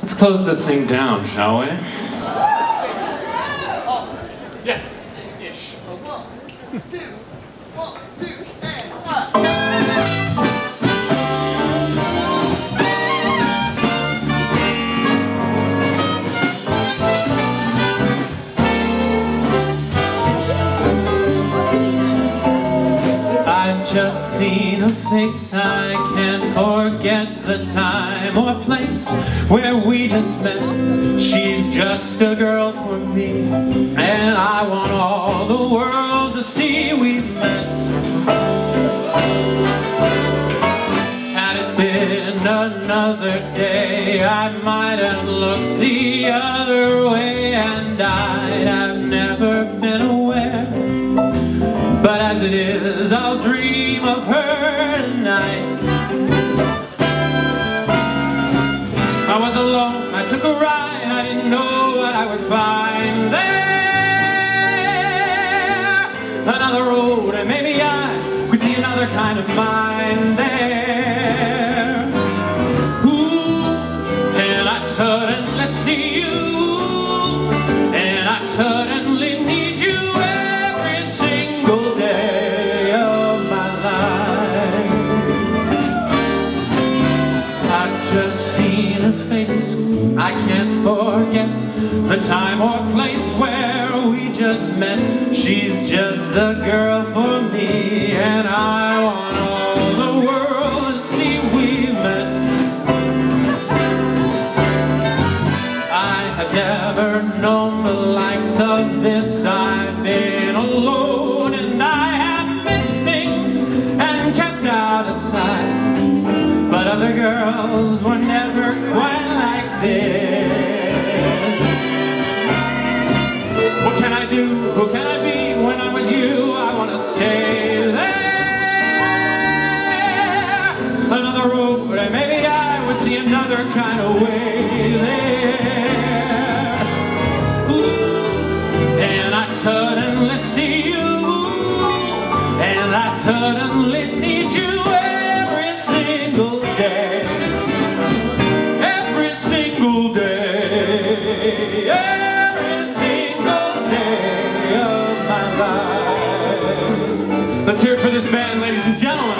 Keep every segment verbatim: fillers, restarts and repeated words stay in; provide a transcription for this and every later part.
Let's close this thing down, shall we? Oh, yeah, ish. One, two, one, two, and one. I've just seen a face, I can't forget the time or place where we just met. She's just a girl for me, and I want all the world to see we've met. Had it been another day, I might have looked the other way, and I'd have never been aware. But as it is, I'll dream of her tonight. I was alone, I took a ride, I didn't know what I would find there. Another road, and maybe I could see another kind of mind there. Ooh, and I suddenly see you, and I suddenly need you every single day of my life. I've just seen a face, I can't forget the time or place where we just met. She's just the girl for me, and I want all the world to see we met. I have never known the likes of this. I've been alone, and I have missed things and kept out of sight. But other girls were never quite like this. What can I do? Who can I be when I'm with you? I want to stay there. Another road, and maybe I would see another kind of way there. Ooh, and I suddenly see you, and I suddenly need you every single day. Every single day. Every single day of my life. Let's hear it for this band, ladies and gentlemen.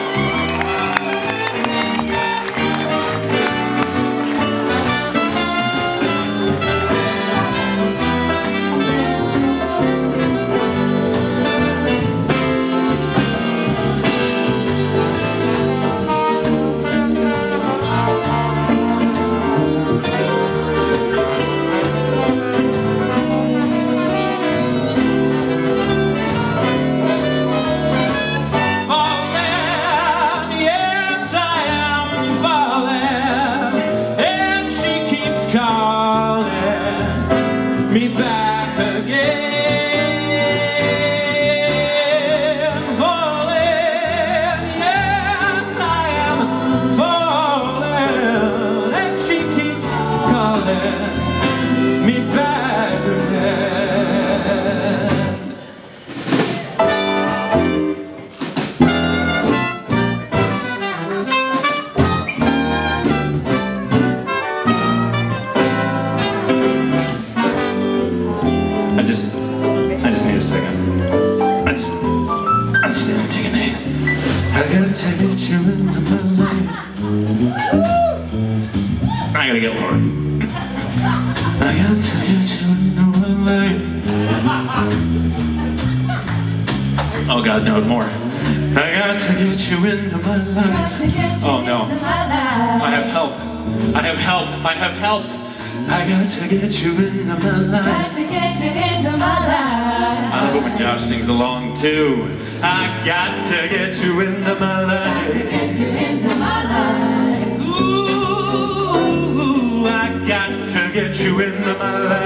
Me back again, falling, yes I am falling, and she keeps calling me back again. I just, I just need a second. I just, I just need to take a name. I gotta take you into my life. I gotta get lower. I gotta take you into my life. Oh God, no, more. I gotta get you into my life. Oh no. I have help. I have help. I have help. I got to get you into my life. Got to get you into my life. I love it when Josh sings along too. I got to get you into my life. Got to get you into my life. Ooh, I got to get you into my life.